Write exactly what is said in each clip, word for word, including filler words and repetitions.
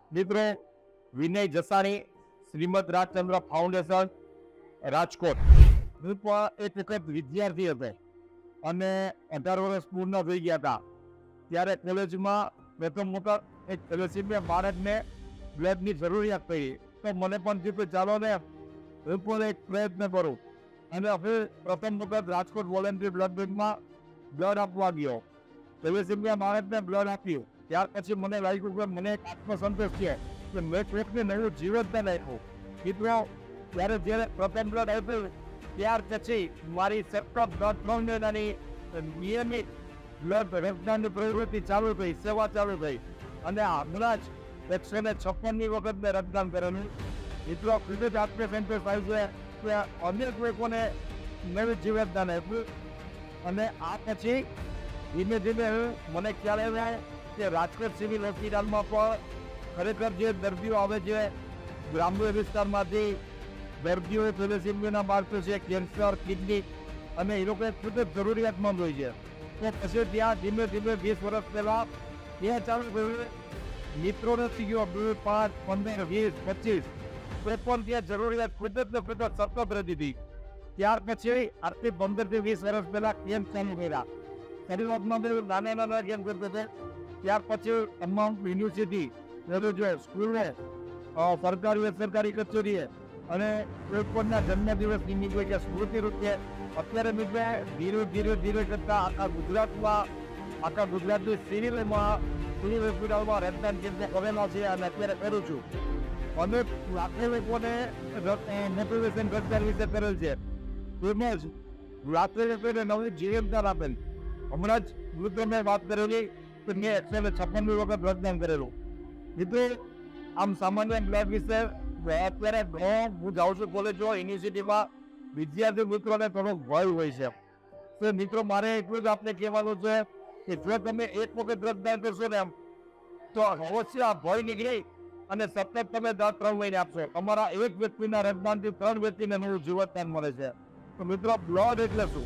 મિત્રો વિનય જસાણી, શ્રીમદ રાજચંદ્ર ફાઉન્ડેશન, રાજકોટ. હું પણ એક વખત વિદ્યાર્થી હતો અને અઢાર વર્ષ પૂર્ણ થઈ ગયા હતા. ત્યારે કોલેજમાં પ્રથમ વખત એક થેલેસીમિયા બાળકને બ્લડની જરૂરિયાત પડી. તો મને પણ કીધું ચાલો ને હું પણ એક પ્રયત્ન કરું અને હવે પ્રથમ વખત રાજકોટ વોલેન્ટરી બ્લડ બેંકમાં બ્લડ આપવા ગયો. થેલેસીમિયા બાળકને બ્લડ આપ્યું. ત્યાર પછી મને લાગ્યું કે મને એક આત્મસંતોષ છે કે મેં કોઈકને નવું જીવન આપ્યું. મિત્રો ત્યારે જ્યારે પ્રથમ બ્લડ આપ્યું ત્યાર પછી મારી સતત બ્લડ ફાઉન્ડેશનની નિયમિત બ્લડ રક્તદાનની પ્રવૃત્તિ ચાલુ થઈ, સેવા ચાલુ થઈ અને હમણાં જ એકસો ને છપ્પનની વખત મેં રક્તદાન કરેલું. મિત્રો ખૂબ જ આત્મસંતોષ આવ્યું છે કે અનેક લોકોને નવું જીવનદાન આપ્યું. અને આ પછી ધીમે ધીમે મને ખ્યાલ આવ્યા કે રાજકોટ સિવિલ હોસ્પિટલમાં પણ ખરેખર જે દર્દીઓ આવે છે ગ્રામ્ય વિસ્તારમાંથી, દર્દીઓ થેલેસીમિયાના બાળકો છે, કેન્સર, કિડની, અને એ લોકો ખૂબ જ જરૂરિયાતમંદ હોય છે. તો પછી ત્યાં ધીમે ધીમે વીસ વર્ષ પહેલા ત્યાં ચાલુ થયું. મિત્રો નથી ગયો બે પાંચ પંદર વીસ પચીસ તો પણ ત્યાં જરૂરિયાત ખૂબ જ ને ખૂબ જ સતત રહેતી હતી. ત્યાર પછી આજથી પંદરથી વીસ વર્ષ પહેલા કેમ્પ ચાલુ કર્યા. શરૂઆતમાં નાના નાના કેમ્પ કરતા હતા. ત્યાર પછી તમામ યુનિવર્સિટી, સ્કૂલે, સરકારી સરકારી કચેરીએ અને કોઈ પણના જન્મદિવસ નિમિત્તે કે સ્મૃતિ રૂપે અત્યારે મિત્રો ધીરે ધીરે ધીરે કરતા આખા ગુજરાતમાં આખા ગુજરાતની સિવિલમાં સિવિલ હોસ્પિટલમાં રક્તદાન કેમ્પ કરેલા છે અને અત્યારે કરું છું. અને લાખો લોકોને મોટિવેશન રક્તદાન વિશે કરેલ છે. તેમજ રાત્રે લોકોને નવી જીવનદાન આપેલ. હમણાં જ મિત્રો મેં વાત કરેલી કે મેં એકસો ને છપ્પન વખત રક્તદાન કરેલું. મિત્રો આમ સામાન્ય બ્લડ વિશે અત્યારે હું જાઉં છું કોલેજો, યુનિવર્સિટીમાં વિદ્યાર્થી મિત્રોને થોડો ભય હોય છે. તો મિત્રો મારે એટલું જ આપને કહેવાનું છે કે જો તમે એક વખત રક્તદાન કરશો ને એમ તો અવશ્ય આ ભય નીકળી અને સતત તમે દર ત્રણ મહિને આપશો. તમારા એક વ્યક્તિના રક્તદાનથી ત્રણ વ્યક્તિને નવું જીવનદાન મળે છે. તો મિત્રો બ્લડ એટલે શું?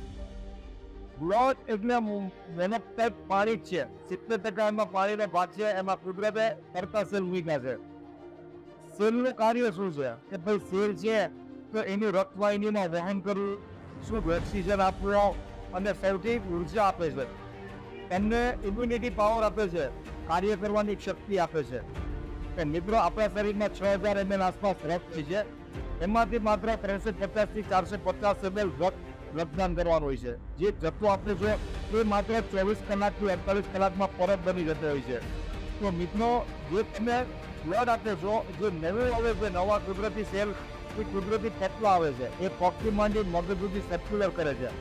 બ્લડ એટલે મહેનત ટાઈપ પાણી જ છે. સિત્તેર ટકા એમાં પાણીનો ભાગ છે. એમાં કુદરતે કરતા સેલ મૂક્યા છે. સેલનું કાર્ય શું છે કે ભાઈ સેલ છે તો એની રક્તવાહિનીમાં વહન કરવું, શું ઓક્સિજન આપવો અને સૌથી ઉર્જા આપે છે. એમને ઇમ્યુનિટી પાવર આપે છે, કાર્ય કરવાની શક્તિ આપે છે. કે મિત્રો આપણા શરીરમાં છ હજાર એમએલ આસપાસ રક્ત છે. એમાંથી માત્ર ત્રણસો પચાસ થી ચારસો પચાસ એમએલ રક્ત રક્તદાન કરવાનું હોય છે. જે જથ્થો આપણે છે એ માત્ર ચોવીસ કલાકથી અડતાલીસ કલાકમાં પરત બની જતો હોય છે. તો મિત્રો જે તમે બ્લડ આપે છો, જે નવું આવે છે, નવા કુદરતી સેલ, એ કુદરતી તત્વ આવે છે, એ પગથી માંડી મગજ સુધી સર્ક્યુલર કરે છે.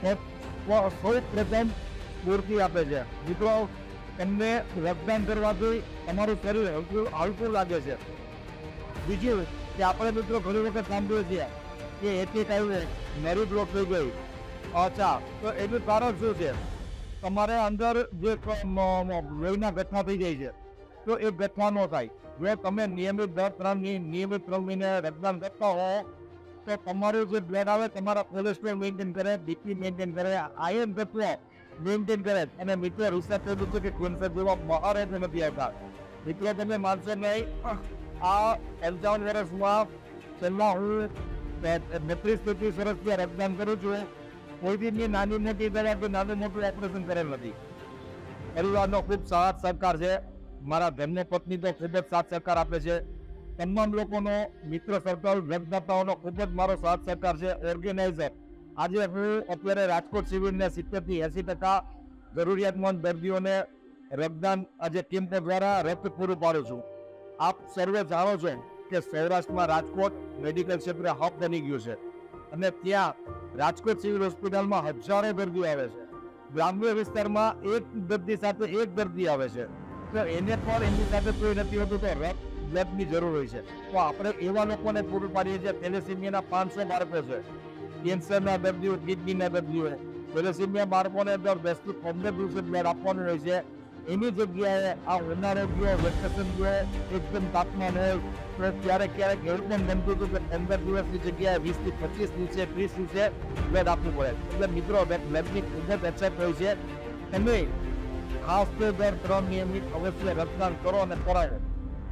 સૌ પ્રથમ સ્ફૂર્તિ આપે છે. મિત્રો એમને રક્તદાન કરવાથી તમારું શરીર હલકું હલકું લાગે છે. બીજું કે આપણે મિત્રો ઘણી વખત સાંભળ્યું છે કે એથી કયું મેરી બ્લોક થઈ ગઈ. અચ્છા, તો એનું કારણ શું છે? તમારે અંદર જે લોહીના ગઠ્ઠા થઈ જાય છે તો એ ગઠ્ઠા ન થાય. જો તમે નિયમિત દર ત્રણ નિયમિત ત્રણ મહિને રક્તદાન કરતા હો તો તમારું જે બ્લડ આવે તમારા કોલેસ્ટ્રોલ મેન્ટેન કરે, બીપી મેન્ટેન કરે, આયર્ન તત્વ મેન્ટેન કરે. અને મિત્રો રિસર્ચ થયું છે કે કેન્સર જેવા બહાર જ નથી આવતા. મિત્રો તમે માનશો નહીં, આ પંચાવન વર્ષમાં છેલ્લા હું બત્રીસ તેત્રીસ વર્ષથી રક્તદાન કરું છું. કોઈ બી નાની મોટી દવા કે નાનું મોટું ઓપરેશન કરેલ નથી. પરિવારનો ખૂબ સાથ સહકાર છે. મારા ધર્મ પત્ની તો ખૂબ જ સાથ સહકાર આપે છે. તમામ લોકોનો, મિત્ર સર્કલ, રક્તદાતાઓનો ખૂબ જ મારો સાથ સહકાર છે. ઓર્ગેનાઇઝર આજે હું અત્યારે રાજકોટ સિવિલને સિત્તેર થી એસી ટકા જરૂરિયાતમંદ દર્દીઓને રક્તદાન આજે કેમ્પ દ્વારા રક્ત પૂરું પાડું છું. આપ સર્વે જાણો છો કે સૌરાષ્ટ્રમાં રાજકોટ મેડિકલ ક્ષેત્રે હબ બની ગયું છે અને ત્યાં રાજકોટ સિવિલ હોસ્પિટલમાં હજારો દર્દીઓ આવે છે. ગ્રામ્ય વિસ્તારમાં એક દર્દી સાથે એક દર્દી આવે છે તો એને પણ એમની સાથે કોઈ નથી હોતું તો રક્ત બ્લડની જરૂર હોય છે. તો આપણે એવા લોકોને પૂરું પાડીએ છીએ. થેલેસીમિયાના પાંચસો બાળકો છે, કેન્સરના દર્દીઓ, કિડનીના દર્દીઓ. થેલેસીમિયા બાળકોને દર દસ થી પંદર દિવસે બ્લડ આપવાનું હોય છે. એની જગ્યાએ આ ઉનાળો ગયો, વેકેશન ગયો, એકદમ તાપમાન હોય તો ક્યારેક ક્યારેક એવું પણ બનતું હતું કે પંદર દિવસની જગ્યાએ વીસ થી પચીસ દિવસે ત્રીસ દિવસે બ્લડ આપવું પડે. એટલે મિત્રો બ્લડની ખૂબ જ અછત હોય છે. તમે ખાસ તો દર ત્રણ નિયમિત અવશ્ય રક્તદાન કરો અને કરાવો.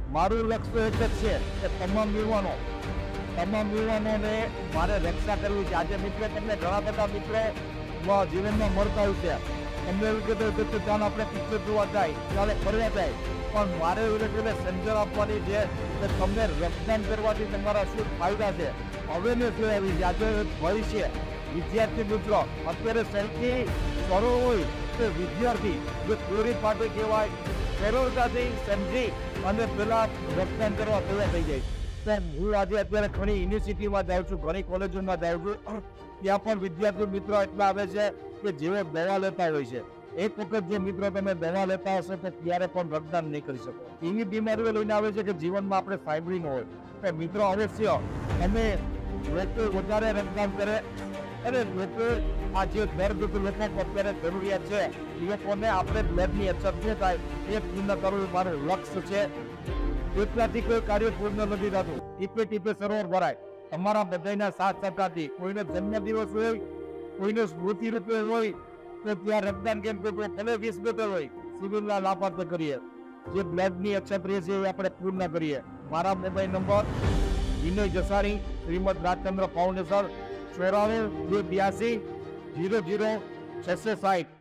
મારું લક્ષ્ય એક જ છે કે તમામ યુવાનો તમામ યુવાનોને મારે રક્ષા કરવી છે. આજે મિત્રો તમને ઘણા બધા મિત્રો જીવનમાં મળતા હોય છે. તમને એવું કીધું કે ચાલ આપણે પિક્ચર જોવા જાય, ચાલે ફરવા જાય, પણ મારે એવું કીધું સમજણ આપવાની છે કે તમને રક્તદાન કરવાથી તમારા શું ફાયદા છે. અવેરનેસ લેવી છે. આજે ભવિષ્ય વિદ્યાર્થી મિત્રો અત્યારે સૌથી સરળ હોય કે વિદ્યાર્થી જે ચોરી પાટે કહેવાય, સરળતાથી સમજી અને પેલા રક્તદાન કરવા તૈયાર થઈ જાય. હું આજે અત્યારે ઘણી યુનિવર્સિટીમાં જાઉં છું, ઘણી કોલેજોમાં જાઉં છું, ત્યાં પણ વિદ્યાર્થી મિત્રો એટલા આવે છે કે જેઓ દવા લેતા હોય છે. એક વખત જે મિત્રો તમે દવા લેતા હશો તો ત્યારે પણ રક્તદાન નહીં કરી શકો. એવી બીમારીઓ લઈને આવે છે કે જીવનમાં આપણે સાંભળી ન હોય. તો મિત્રો અવશ્ય તમે લોકો વધારે રક્તદાન કરે અને લોકો આ જે દર્દ લોકો અત્યારે જરૂરિયાત છે એ લોકોને આપણે બ્લડની અછત ન થાય એ પૂર્ણ કરવું મારું લક્ષ્ય છે. એટલાથી કોઈ કાર્ય પૂર્ણ નથી થતું. ટીપે ટીપે સરોવર ભરાય. તમારા બધાના સાથ સહકારથી કોઈને જન્મદિવસ હોય, કોઈને સ્મૃતિ રૂપે હોય તો ત્યાં રક્તદાન કેમ્પ ભલે વીસ મીટર હોય સિવિલના લાભાર્થ કરીએ. જે બ્લડની અછત રહે છે એ આપણે પૂર્ણ કરીએ. મારા mobile number Vinay Jasani, Shrimad Rajchandra foundation, ચોરાણું બે બ્યાસી જીરો જીરો છસો સાઠ.